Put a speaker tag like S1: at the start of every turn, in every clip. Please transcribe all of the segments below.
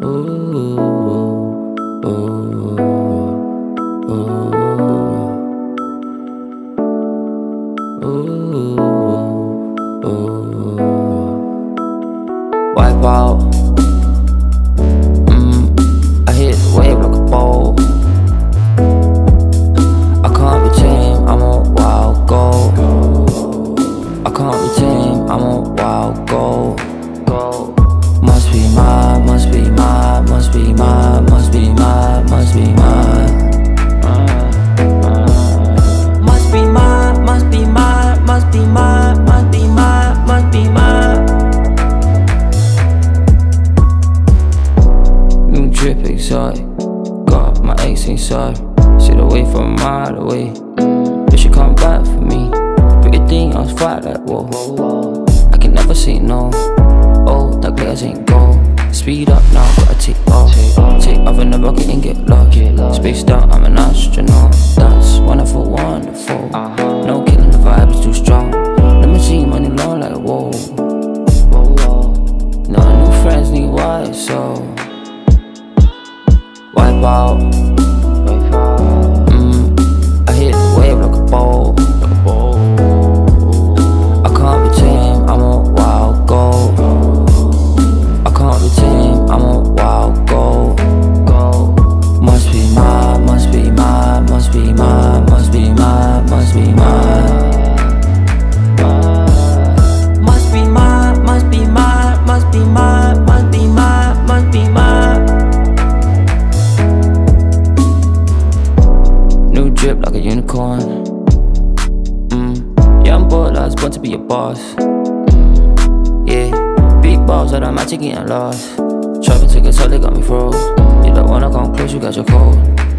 S1: Ooh, ooh, ooh, ooh, ooh. Wipe out. I hit the wave like a bowl. I can't be tamed, I'm a wild goat. I can't be tamed, I'm a wild goat. Must be mine, must be mine, must be mine, must be mine, must be mine. Must be mine, must be mine, must be mine, must be mine, must be mine. New drip exotic, got my ex inside. Sit away from a mile away. Bitch, you come back for me. Put your thing on fire like whoa. I can never say no. Oh, that glitters ain't gold. Speed up now, gotta take off. Take off in the rocket and get lost. Spaced out, I'm an astronaut. That's wonderful, wonderful. No killing, the vibe is too strong. Let me see money long like whoa. No new friends need white, so wipe out. I hit the wave like a bowl. I can't be tamed, I'm a wild goat. I can't be tamed, I'm a wild goat. Must be mine, must be mine, must be mine, must be mine, must be mine. Must be mine, must be mine, must be mine, must be mine, must be mine. New drip like a unicorn. Yeah, I'm bored, I was born to be a boss. Yeah, big balls, automatic getting lost. Travel tickets, so they got me froze. You don't wanna come close, you got your cold.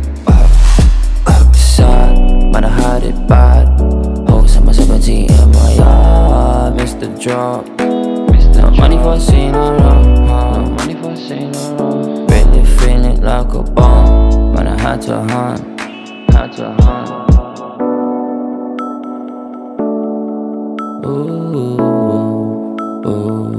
S1: Sad, man, I had it bad. Hoes in my 17 in my yard. Missed the drop. No money for scene or no money for scene or really feeling like a bomb. Man, I had to hunt. Ooh, ooh.